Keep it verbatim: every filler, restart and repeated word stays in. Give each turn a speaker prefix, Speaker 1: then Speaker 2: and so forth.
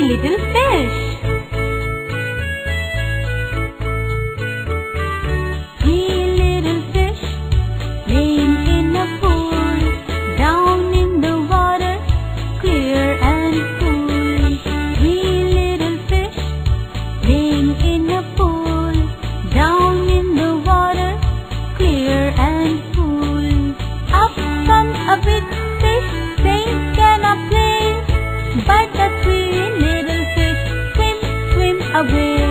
Speaker 1: little fish. Three little fish playing in a pool, down in the water, clear and cool. Three little fish playing in a pool, down in the water, clear and cool. Up comes a big fish, saying, "Can I play?" But the three little fish swim, swim away.